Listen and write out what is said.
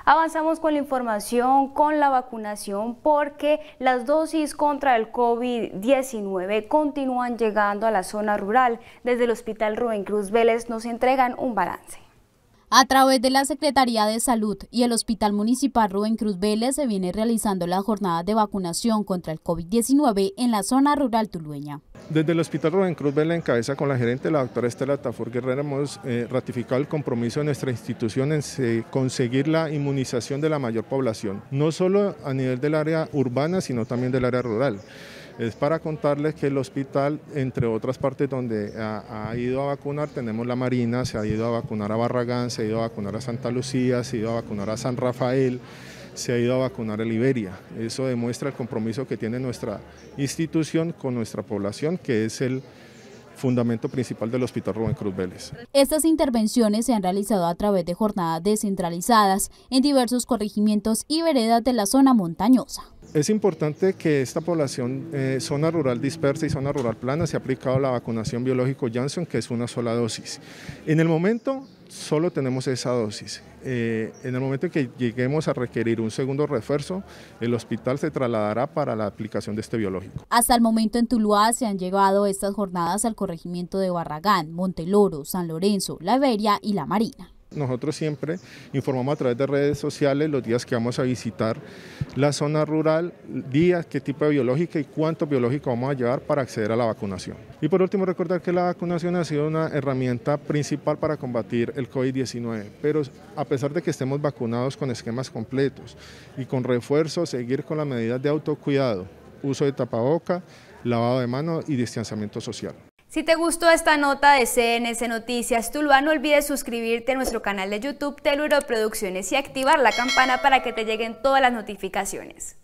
Avanzamos con la información, con la vacunación, porque las dosis contra el COVID-19 continúan llegando a la zona rural. Desde el Hospital Rubén Cruz Vélez nos entregan un balance. A través de la Secretaría de Salud y el Hospital Municipal Rubén Cruz Vélez se viene realizando la jornada de vacunación contra el COVID-19 en la zona rural tulueña. Desde el Hospital Rubén Cruz Vélez, en cabeza con la gerente, la doctora Estela Tafur Guerrero, hemos ratificado el compromiso de nuestra institución en conseguir la inmunización de la mayor población, no solo a nivel del área urbana, sino también del área rural. Es para contarles que el hospital, entre otras partes donde ha ido a vacunar, tenemos la Marina, se ha ido a vacunar a Barragán, se ha ido a vacunar a Santa Lucía, se ha ido a vacunar a San Rafael, se ha ido a vacunar a Liberia. Eso demuestra el compromiso que tiene nuestra institución con nuestra población, que es el fundamento principal del Hospital Rubén Cruz Vélez. Estas intervenciones se han realizado a través de jornadas descentralizadas en diversos corregimientos y veredas de la zona montañosa. Es importante que esta población, zona rural dispersa y zona rural plana, se ha aplicado la vacunación biológico Janssen, que es una sola dosis. En el momento solo tenemos esa dosis. En el momento en que lleguemos a requerir un segundo refuerzo, el hospital se trasladará para la aplicación de este biológico. Hasta el momento en Tuluá se han llevado estas jornadas al corregimiento de Barragán, Monteloro, San Lorenzo, La Iberia y La Marina. Nosotros siempre informamos a través de redes sociales los días que vamos a visitar la zona rural, días, qué tipo de biológica y cuánto biológico vamos a llevar para acceder a la vacunación. Y por último, recordar que la vacunación ha sido una herramienta principal para combatir el COVID-19, pero a pesar de que estemos vacunados con esquemas completos y con refuerzo, seguir con las medidas de autocuidado, uso de tapaboca, lavado de manos y distanciamiento social. Si te gustó esta nota de CNC Noticias Tuluá, no olvides suscribirte a nuestro canal de YouTube Teluro Producciones y activar la campana para que te lleguen todas las notificaciones.